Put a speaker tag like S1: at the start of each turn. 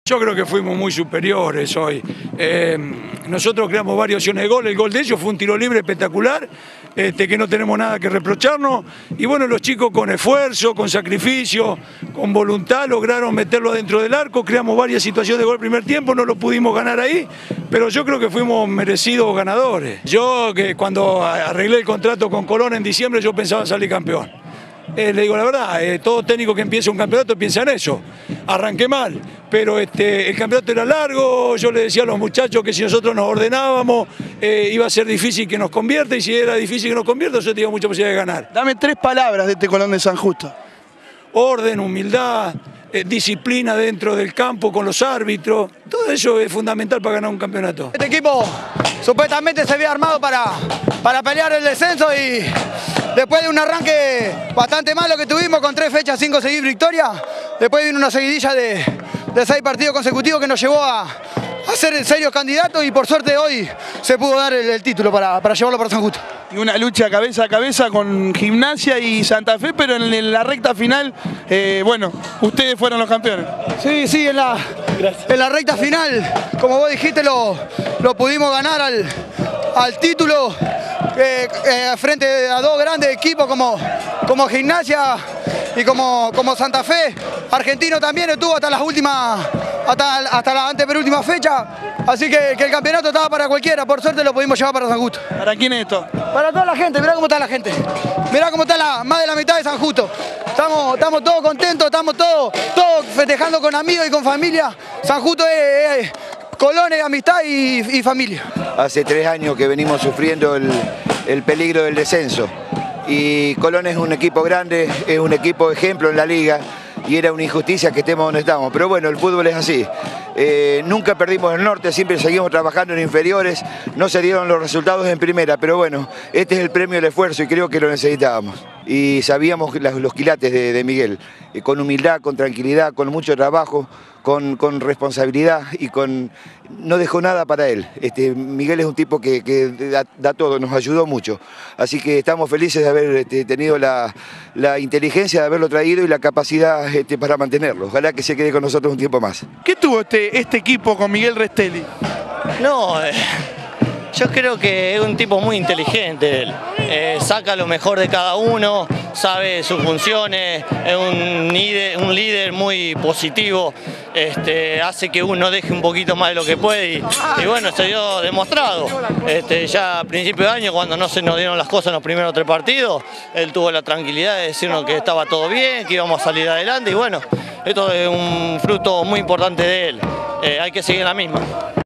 S1: Yo creo que fuimos muy superiores hoy. Nosotros creamos varias opciones de gol. El gol de ellos fue un tiro libre espectacular, que no tenemos nada que reprocharnos. Y bueno, los chicos con esfuerzo, con sacrificio, con voluntad lograron meterlo dentro del arco. Creamos varias situaciones de gol el primer tiempo, no lo pudimos ganar ahí, pero yo creo que fuimos merecidos ganadores. Yo, que cuando arreglé el contrato con Colón en diciembre, yo pensaba salir campeón. Le digo la verdad, todo técnico que empieza un campeonato piensa en eso. Arranqué mal, pero el campeonato era largo. Yo le decía a los muchachos que si nosotros nos ordenábamos iba a ser difícil que nos convierta, y si era difícil que nos convierta, yo tenía mucha posibilidad de ganar.
S2: Dame 3 palabras de este Colón de San Justo.
S1: Orden, humildad, disciplina dentro del campo con los árbitros. Todo eso es fundamental para ganar un campeonato.
S3: Este equipo supuestamente se había armado para pelear el descenso, y después de un arranque bastante malo que tuvimos con 3 fechas, 5 seguidas victorias, después vino una seguidilla de 6 partidos consecutivos que nos llevó a ser serios candidatos, y por suerte hoy se pudo dar el título para llevarlo para San Justo.
S2: Y una lucha cabeza a cabeza con Gimnasia y Santa Fe, pero en la recta final, bueno, ustedes fueron los campeones.
S3: Sí, en la recta final, como vos dijiste, lo pudimos ganar al título frente a 2 grandes equipos como Gimnasia y como Santa Fe. Argentino también estuvo hasta la antepenúltima fecha, así que el campeonato estaba para cualquiera. Por suerte lo pudimos llevar para San Justo.
S2: ¿Para quién es esto?
S3: Para toda la gente. Mirá cómo está la gente, mirá cómo está más de la mitad de San Justo. Estamos todos contentos, estamos todos festejando con amigos y con familia. San Justo es Colón, es amistad y familia.
S4: Hace 3 años que venimos sufriendo el peligro del descenso, y Colón es un equipo grande, es un equipo ejemplo en la liga, y era una injusticia que estemos donde estamos, pero bueno, el fútbol es así. Nunca perdimos el norte, siempre seguimos trabajando en inferiores, no se dieron los resultados en primera, pero bueno, este es el premio del esfuerzo y creo que lo necesitábamos. Y sabíamos los quilates de Miguel, con humildad, con tranquilidad, con mucho trabajo, con responsabilidad, y no dejó nada para él. Miguel es un tipo que da todo, nos ayudó mucho. Así que estamos felices de haber tenido la inteligencia de haberlo traído y la capacidad para mantenerlo. Ojalá que se quede con nosotros un tiempo más.
S2: ¿Qué tuvo este equipo con Miguel Restelli?
S5: No, yo creo que es un tipo muy inteligente él. Saca lo mejor de cada uno, sabe sus funciones, es un líder muy positivo, hace que uno deje un poquito más de lo que puede, y bueno, se dio demostrado. Ya a principio de año, cuando no se nos dieron las cosas en los primeros 3 partidos, él tuvo la tranquilidad de decirnos que estaba todo bien, que íbamos a salir adelante, y bueno, esto es un fruto muy importante de él. Hay que seguir en la misma.